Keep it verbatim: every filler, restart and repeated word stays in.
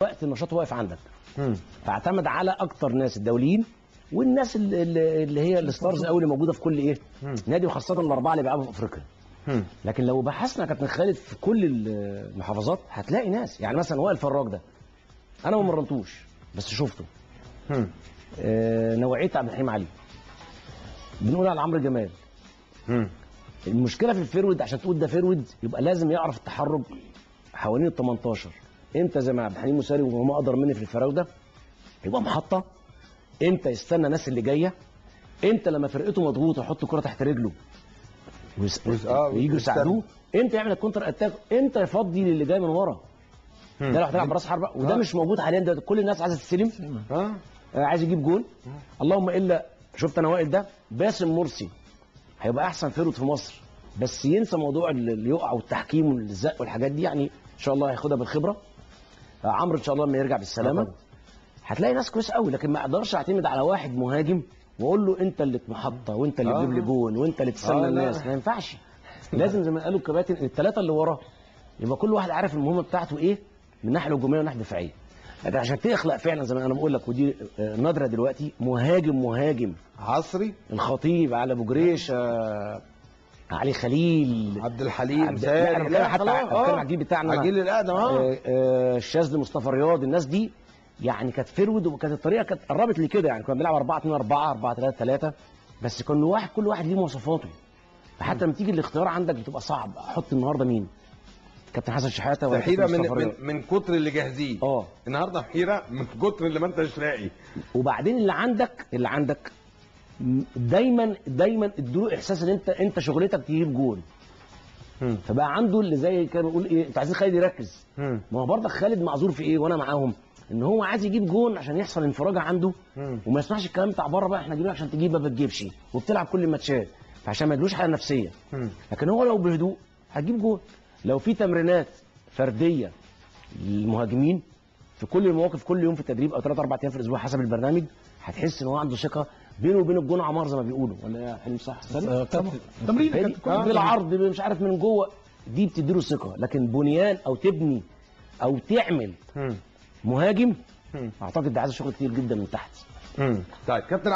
وقت النشاط واقف عندك. مم. فاعتمد على اكتر ناس الدوليين والناس اللي, اللي هي الستارز قوي اللي موجوده في كل ايه مم. نادي، وخاصه الاربعه اللي بيلعبوا في افريقيا. مم. لكن لو بحثنا كابتن خالد في كل المحافظات هتلاقي ناس، يعني مثلا وائل فراج ده انا ما مرنتوش بس شفته. مم. آه نوعيه عبد الحليم علي، بنقول على عمرو جمال. مم. المشكله في الفيرود، عشان تقول ده فيرود يبقى لازم يعرف التحرك حوالين ال تمنتاشر. انت زي ما عبد الحليم مساري وهو اقدر مني في الفراوده يبقى محطه، انت يستنى الناس اللي جايه، انت لما فرقته مضغوطه يحط الكره تحت رجله وييجوا يساعدوه، انت يعمل الكونتر اتاك، انت يفضي للي جاي من ورا. ده لو هتلعب براس حربه وده مش موجود حاليا. ده كل الناس عايزه تستلم، اه عايز يجيب جول. اللهم الا شفت انا وائل ده باسم مرسي هيبقى احسن فيرود في مصر، بس ينسى موضوع اللي يقع والتحكيم والزق والحاجات دي، يعني ان شاء الله هياخدها بالخبره. عمرو ان شاء الله لما يرجع بالسلامه هتلاقي ناس كويس قوي، لكن ما اقدرش اعتمد على واحد مهاجم واقول له انت اللي محطه وانت اللي تجيب لي جون وانت اللي تستنى آه الناس. ما ينفعش. لازم زي ما قالوا الكباتن الثلاثه اللي وراه يبقى كل واحد عارف المهمه بتاعته ايه من الناحيه الهجوميه والناحيه الدفاعيه. لكن عشان تخلق فعلا زي ما انا بقول لك، ودي نادره دلوقتي، مهاجم مهاجم عصري، الخطيب، على ابو جريش، آه علي خليل، عبد الحليم، عبد... لا انا بتكلم حتى بتكلم على الجيل بتاعنا، الجيل الاقدم. اه الشاذلي، مصطفى رياض، الناس دي يعني كانت فيرود، وكانت الطريقه كانت قربت لي كده. يعني كنا بنلعب أربعة اتنين أربعة أربعة ثلاثة ثلاثة، بس كل واحد كل واحد ليه مواصفاته. فحتى لما تيجي الاختيار عندك بتبقى صعب. احط النهارده مين؟ كابتن حسن شحاته ولا حيره من من من كتر اللي جاهزين. اه النهارده حيره من كتر اللي ما انتش لاقي. وبعدين اللي عندك اللي عندك دايما دايما ادوا احساس ان انت انت شغلتك تجيب جول. فبقى عنده اللي زي كانوا بيقول ايه، انتوا عايزين خالد يركز. ما هو برضك خالد معذور في ايه وانا معاهم، ان هو عايز يجيب جون عشان يحصل انفراجه عنده، مم. وما يسمعش الكلام بتاع بره بقى احنا جايبين عشان تجيب ما بتجيبش وبتلعب كل الماتشات، فعشان ما يدلوش حاله نفسيه. مم. لكن هو لو بهدوء هتجيب جون. لو في تمرينات فرديه للمهاجمين في كل المواقف كل يوم في التدريب او ثلاث اربع ايام في الاسبوع حسب البرنامج، هتحس ان هو عنده ثقه بينه وبين الجون عمار زي ما بيقولوا، ولا يا حلمي صح؟ تمرين بالعرض مش عارف من جوه، دي بتديله ثقه. لكن بنيان او تبني او تعمل مهاجم، اعتقد ده عايز شغل كتير جدا من تحت. طيب كابتن